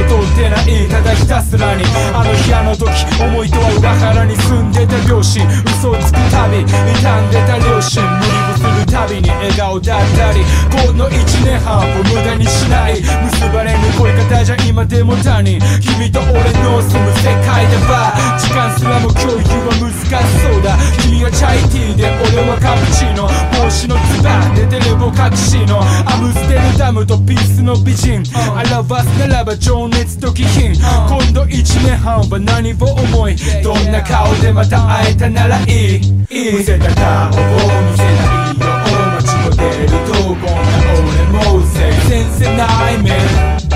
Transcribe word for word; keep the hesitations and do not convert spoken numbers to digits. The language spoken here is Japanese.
悟ってない、ただひたすらにあの日あの時、思いとは裏腹に住んでた両親、嘘をつくたび傷んでた両親、無理をするたびに笑顔だったり、この一年半を無駄にしない、結ばれぬ恋方じゃ今でも他人、君と俺の住む世界では時間すらも共有は難しそうだ。君はチャイティーで俺はカプチーノ、帽子のつばでテレボ隠しのアムステルダムとピースの美人、表すならば情熱と気品、今度一年半は何を思い、どんな顔でまた会えたならいい、むせた顔を見せないよ、街を出るとこんな俺もうせ先生ないめ